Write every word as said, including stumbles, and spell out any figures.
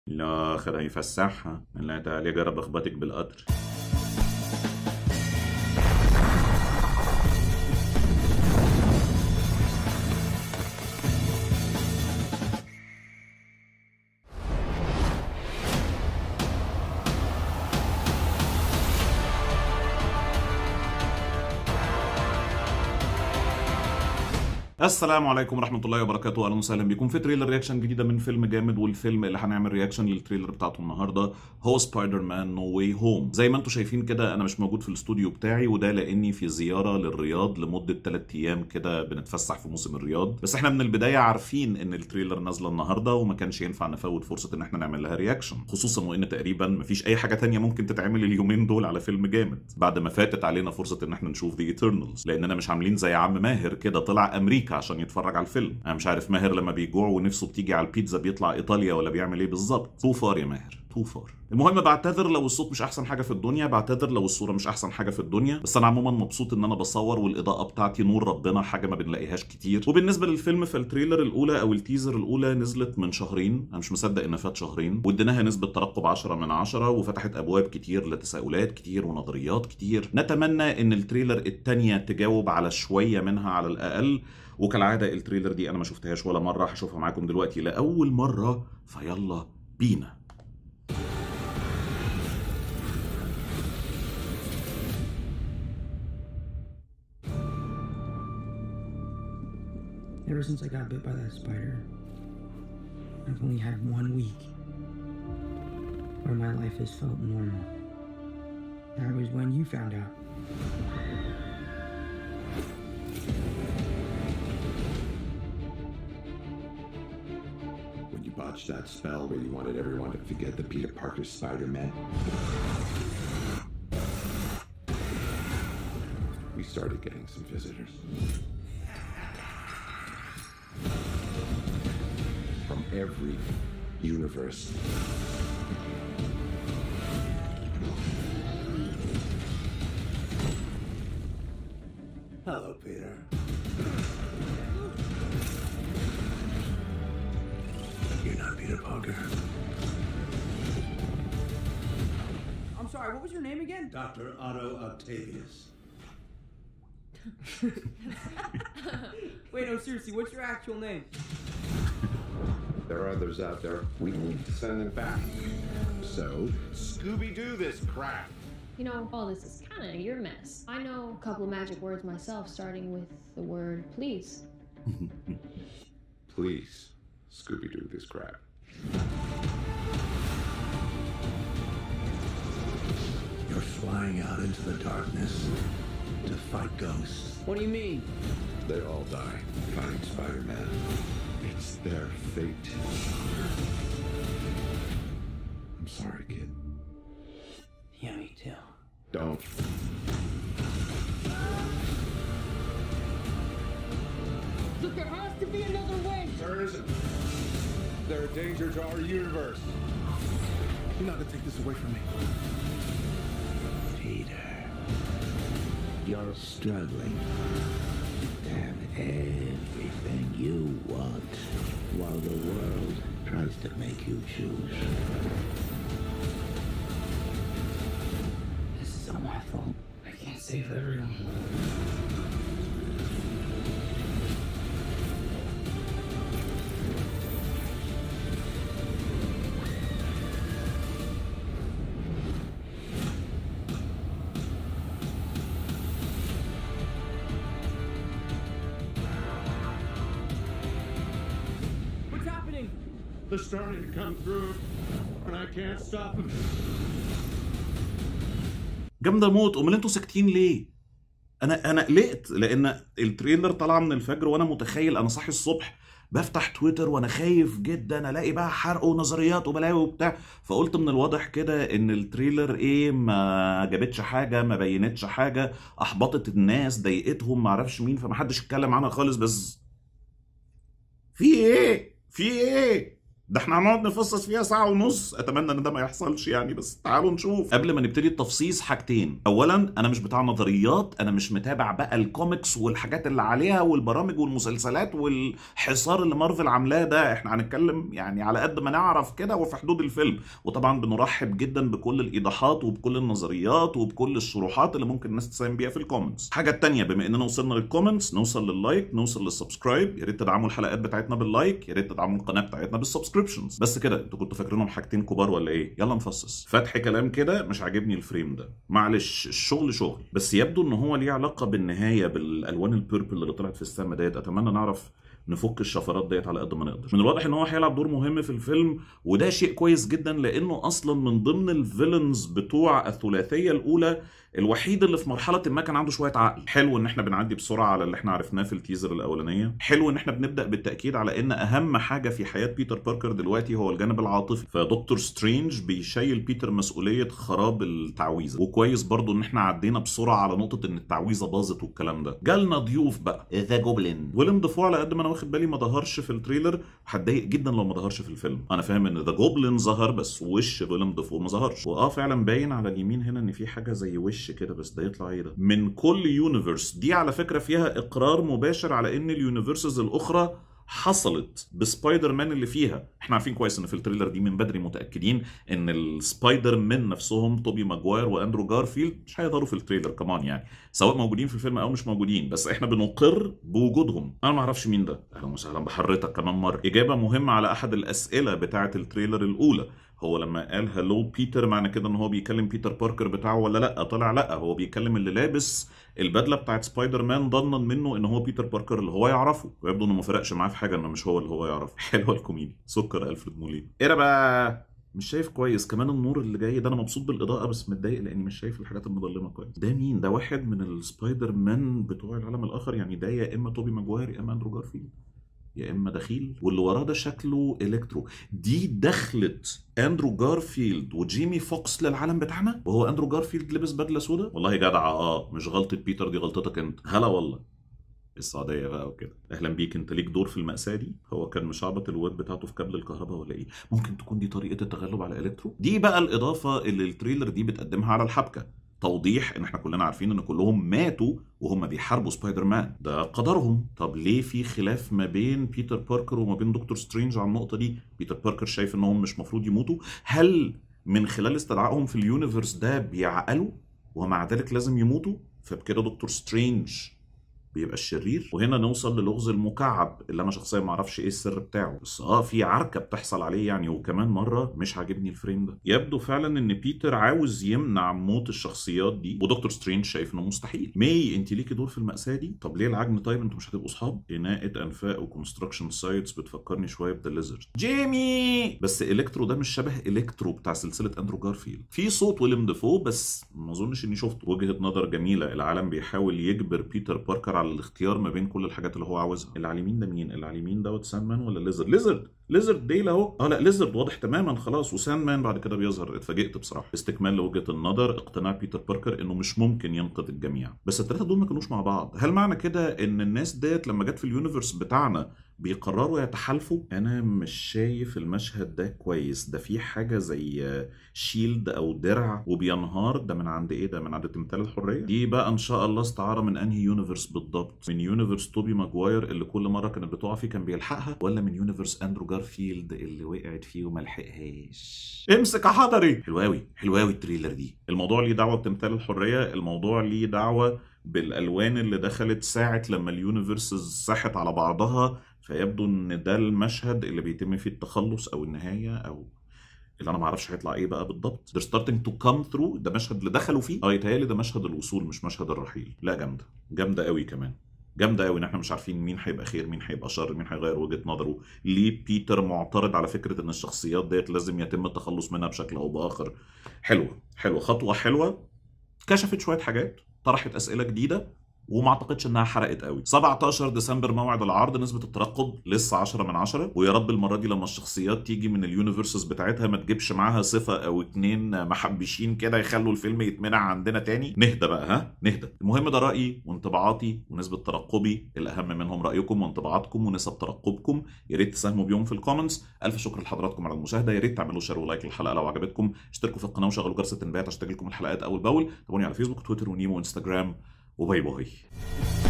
لا خدها يفسحها. لا تعالي جرب اخبطك بالقطر. السلام عليكم ورحمة الله وبركاته، أهلا وسهلا بكم في تريلر رياكشن جديدة من فيلم جامد. والفيلم اللي هنعمل رياكشن للتريلر بتاعته النهاردة هو سبايدر مان نو واي هوم. زي ما انتم شايفين كده أنا مش موجود في الاستوديو بتاعي، وده لأني في زيارة للرياض لمدة ثلاثة أيام كده بنتفسح في موسم الرياض. بس احنا من البداية عارفين إن التريلر نازلة النهاردة وما كانش ينفع نفوت فرصة إن احنا نعمل لها رياكشن، خصوصا وإن تقريبا مفيش أي حاجة تانية ممكن تتعمل اليومين دول على فيلم جامد بعد ما فاتت علينا فرصة إن احنا نشوف ذا ايترنالز. لأننا مش عاملين زي عم ماهر كده طلع أمريكا عشان يتفرج على الفيلم. انا مش عارف ماهر لما بيجوع ونفسه بتيجي على البيتزا بيطلع ايطاليا ولا بيعمل ايه بالظبط. تو فار يا ماهر، تو فار. المهم بعتذر لو الصوت مش احسن حاجه في الدنيا، بعتذر لو الصوره مش احسن حاجه في الدنيا، بس انا عموما مبسوط ان انا بصور والاضاءه بتاعتي نور ربنا، حاجه ما بنلاقيهاش كتير. وبالنسبه للفيلم فالتريلر الاولى او التيزر الاولى نزلت من شهرين، انا مش مصدق ان فات شهرين، واديناها نسبه ترقب عشرة من عشرة وفتحت ابواب كتير لتساؤلات كتير ونظريات كتير. نتمنى ان التريلر الثانيه تجاوب على شويه منها على الاقل. وكالعاده التريلر دي انا ما شفتهاش ولا مره، هشوفها معاكم دلوقتي لاول مره، فيلا بينا. Ever since I got bit by that spider, I've only had one week where my life has felt normal. That was when you found out. When you botched that spell where you wanted everyone to forget the Peter Parker Spider-Man, we started getting some visitors. From every universe. Hello, Peter. You're not Peter Parker. I'm sorry, what was your name again? Doctor Otto Octavius. Wait, no, seriously, what's your actual name? There are others out there. We need to send them back. So, Scooby-Doo this crap. You know, all this is kind of your mess. I know a couple of magic words myself, starting with the word please. Please, Scooby-Doo this crap. You're flying out into the darkness to fight ghosts. What do you mean? They all die fighting Spider-Man. It's their fate. I'm sorry, kid. Yeah, me too. Don't. Look, there has to be another way. There isn't. They're a danger to our universe. You're not gonna take this away from me. Peter, you're struggling to have everything you want while the world tries to make you choose. This is all my fault. I can't save everyone. What's happening? They're starting to come through, and I can't stop them. جامده موت. امال انتوا ساكتين ليه؟ انا انا قلقت لان التريلر طلع من الفجر وانا متخيل، انا صاحي الصبح بفتح تويتر وانا خايف جدا الاقي بقى حرق ونظريات وبلاوي وبتاع، فقلت من الواضح كده ان التريلر ايه ما جابتش حاجه، ما بينتش حاجه، احبطت الناس، ضايقتهم، ما اعرفش مين، فمحدش اتكلم عنها خالص. بس في ايه؟ في ايه؟ ده احنا هنقعد نفصص فيها ساعه ونص. اتمنى ان ده ما يحصلش يعني، بس تعالوا نشوف. قبل ما نبتدي التفصيص حاجتين. اولا انا مش بتاع نظريات، انا مش متابع بقى الكوميكس والحاجات اللي عليها والبرامج والمسلسلات والحصار اللي مارفل عاملاه ده. احنا هنتكلم يعني على قد ما نعرف كده وفي حدود الفيلم. وطبعا بنرحب جدا بكل الايضاحات وبكل النظريات وبكل الشروحات اللي ممكن الناس تساهم بيها في الكومنتس. الحاجه الثانيه، بما اننا وصلنا للكومنتس، نوصل لللايك، نوصل للسبسكرايب. يا ريت تدعموا الحلقات بتاعتنا باللايك، يا ريت تدعموا القناه بتاعتنا بالسبسكريبشنز. بس كده، انتوا كنتوا فاكرينهم حاجتين كبار ولا ايه؟ يلا نفصص. فتح كلام كده، مش عاجبني الفريم ده، معلش الشغل شغل، بس يبدو ان هو ليه علاقه بالنهايه بالالوان البيربل اللي طلعت في السما ديت. اتمنى نعرف نفك الشفرات ديت على قد ما نقدر. من الواضح ان هو هيلعب دور مهم في الفيلم، وده شيء كويس جدا لانه اصلا من ضمن الفيلنز بتوع الثلاثيه الاولى الوحيد اللي في مرحله ما كان عنده شويه عقل. حلو ان احنا بنعدي بسرعه على اللي احنا عرفناه في التيزر الاولانيه. حلو ان احنا بنبدا بالتاكيد على ان اهم حاجه في حياه بيتر باركر دلوقتي هو الجانب العاطفي. فدكتور سترينج بيشيل بيتر مسؤوليه خراب التعويذه. وكويس برضو ان احنا عدينا بسرعه على نقطه ان التعويذه باظت والكلام ده. جالنا ضيوف بقى، ذا جوبلين. ويلم ديفو على قد ما انا واخد بالي ما ظهرش في التريلر، هتضايق جدا لو ما ظهرش في الفيلم. انا فاهم ان ذا جوبلين ظهر بس وش ويلم ديفو ما ظهرش. واه فعلا باين على اليمين هنا ان في حاجه زي وش كده، بس ده يطلع ايه ده؟ من كل يونيفرس. دي على فكره فيها اقرار مباشر على ان اليونيفرسز الاخرى حصلت بسبايدر مان اللي فيها. احنا عارفين كويس ان في التريلر دي من بدري متاكدين ان السبايدر مان نفسهم توبي ماجواير واندرو جارفيلد مش هيظهروا في التريلر كمان، يعني سواء موجودين في الفيلم او مش موجودين، بس احنا بنقر بوجودهم. انا ما اعرفش مين ده. اهلا وسهلا بحضرتك كمان مره. اجابه مهمه على احد الاسئله بتاعه التريلر الاولى، هو لما قال هلو بيتر معنى كده ان هو بيكلم بيتر باركر بتاعه ولا لا؟ طلع لا، هو بيكلم اللي لابس البدله بتاعت سبايدر مان ضمنا منه ان هو بيتر باركر اللي هو يعرفه، ويبدو انه ما فرقش معاه في حاجه انه مش هو اللي هو يعرفه. حلوه الكوميديا، سكر الفريد مولين. ايه ده بقى؟ مش شايف كويس كمان النور اللي جاي ده. انا مبسوط بالاضاءه بس متضايق لاني مش شايف الحاجات المظلمه كويس. ده مين؟ ده واحد من السبايدر مان بتوع العالم الاخر، يعني ده يا اما توبي ماجواير يا اما اندرو جارفيلد يا اما دخيل. واللي وراه ده شكله الكترو. دي دخلت اندرو جارفيلد وجيمي فوكس للعالم بتاعنا، وهو اندرو جارفيلد لبس بدله سودا. والله جدع. اه مش غلطه بيتر، دي غلطتك انت. هلا والله السعوديه بقى وكده. اهلا بيك، انت ليك دور في المأساة دي. هو كان مشعبط الواد بتاعته في كابل الكهرباء ولا ايه؟ ممكن تكون دي طريقه التغلب على الكترو. دي بقى الاضافه اللي التريلر دي بتقدمها على الحبكه، توضيح ان احنا كلنا عارفين ان كلهم ماتوا وهم بيحاربوا سبايدر مان، ده قدرهم. طب ليه في خلاف ما بين بيتر باركر وما بين دكتور سترينج على النقطه دي؟ بيتر باركر شايف انهم مش مفروض يموتوا. هل من خلال استدعائهم في اليونيفرس ده بيعقلوا ومع ذلك لازم يموتوا؟ فبكده دكتور سترينج بيبقى الشرير. وهنا نوصل للغز المكعب اللي انا شخصيا ما اعرفش ايه السر بتاعه، بس اه في عركه بتحصل عليه يعني. وكمان مره مش عاجبني الفريم ده. يبدو فعلا ان بيتر عاوز يمنع موت الشخصيات دي، ودكتور سترينج شايف انه مستحيل. ماي انت ليكي دور في المأساة دي. طب ليه العجن؟ طيب انتوا مش هتبقوا اصحاب؟ اناءة انفاق وكونستراكشن سايتس بتفكرني شويه بذا ليزرد. جيمي بس الكترو ده مش شبه الكترو بتاع سلسله اندرو جارفيلد. في صوت ويلم ديفو بس ما اظنش اني شفته. وجهه نظر جميله، العالم بيحاول يجبر بيتر باركر على الاختيار ما بين كل الحاجات اللي هو عاوزها. اللي على اليمين ده مين؟ اللي على اليمين دوت ساند مان ولا ليزرد؟ ليزرد ليزرد ديل اهو. اه لا ليزرد واضح تماما خلاص، وساند مان بعد كده بيظهر. اتفاجئت بصراحه. استكمال لوجهه النظر، اقتناع بيتر باركر انه مش ممكن ينقذ الجميع، بس الثلاثه دول ما كانوش مع بعض. هل معنى كده ان الناس ديت لما جت في اليونيفرس بتاعنا بيقرروا يتحالفوا؟ انا مش شايف المشهد ده كويس. ده في حاجه زي شيلد او درع وبينهار. ده من عند ايه؟ ده من عند تمثال الحريه. دي بقى ان شاء الله استعاره من انهي يونيفرس بالضبط؟ من يونيفرس توبي ماجواير اللي كل مره كانت بتقع فيه كان بيلحقها، ولا من يونيفرس اندرو جارفيلد اللي وقعت فيه وما لحقهاش؟ امسك يا حضري. حلو قوي حلو قوي التريلر دي. الموضوع ليه دعوه بتمثال الحريه، الموضوع ليه دعوه بالالوان اللي دخلت ساعه لما اليونيفرسز صحت على بعضها. فيبدو ان ده المشهد اللي بيتم فيه التخلص او النهايه، او اللي انا ما اعرفش هيطلع ايه بقى بالضبط. They're starting to come through. ده مشهد اللي دخلوا فيه. اه يتهيألي ده مشهد الوصول مش مشهد الرحيل. لا جامده جامده قوي كمان. جامده قوي ان احنا مش عارفين مين هيبقى خير مين هيبقى شر، مين هيغير وجهه نظره. ليه بيتر معترض على فكره ان الشخصيات ديت لازم يتم التخلص منها بشكل او باخر. حلوه حلوه خطوه حلوه، كشفت شويه حاجات، طرحت اسئله جديده. وما اعتقدش انها حرقت قوي. سبعتاشر ديسمبر موعد العرض، نسبه الترقب لسه عشرة من عشرة، ويا رب المره دي لما الشخصيات تيجي من اليونيفرسز بتاعتها ما تجيبش معاها صفه او اتنين محبشين كده يخلوا الفيلم يتمنع عندنا تاني. نهدى بقى، ها نهدى. المهم ده رايي وانطباعاتي ونسبه ترقبي، الاهم منهم رايكم وانطباعاتكم ونسب ترقبكم. يا ريت تساهموا بيهم في الكومنتس. الف شكر لحضراتكم على المشاهده، يا ريت تعملوا شير ولايك للحلقه لو عجبتكم، اشتركوا في القناه وشغلوا جرس التنبيهات عشان تجيلكم الحلقات اول باول. تابعوني على فيسبوك وتويتر ونيمو وانستجرام، وباي باي.